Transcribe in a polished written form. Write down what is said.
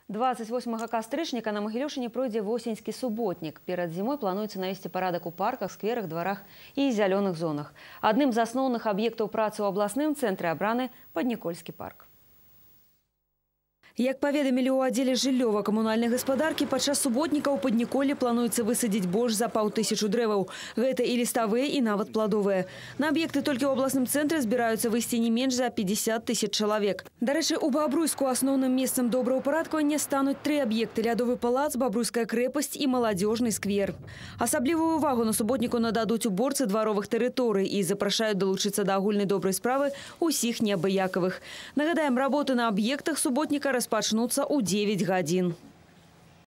28 кастрычніка на Магілёўшчыне пройдзе восеньскі суботнік. Перад зімой плануецца навесці парадак у парках, скверах, дварах і зялёных зонах. Адным з асноўных аб'ектаў працы ў абласным цэнтры абраны Паднікольскі парк. Як паведамілі ў аддзеле жыллёва-камунальнай гаспадаркі, падчас суботніка ў Падніколлі плануецца высадзіць больш за 500 дрэваў. Гэта і ліставыя, і нават пладовыя. На аб'екты толькі ў абласным цэнтры збіраюцца выйсці не менш за 50 000 чалавек. Дарэчы, у Бабруйску асноўным месцам добраўпарадкавання стануць 3 аб'екты: лядовы палац, Бабруйская крэпасць і маладзёжны сквер. Асаблівую увагу на суботніку нададуць уборцы дваровых тэрыторый і запрашаюць далучыцца да агульнай добрай справы ўсіх неабыякавых. Нагадаем, работы на аб'ектах суботніка распачнуцца ў 9 гадзін.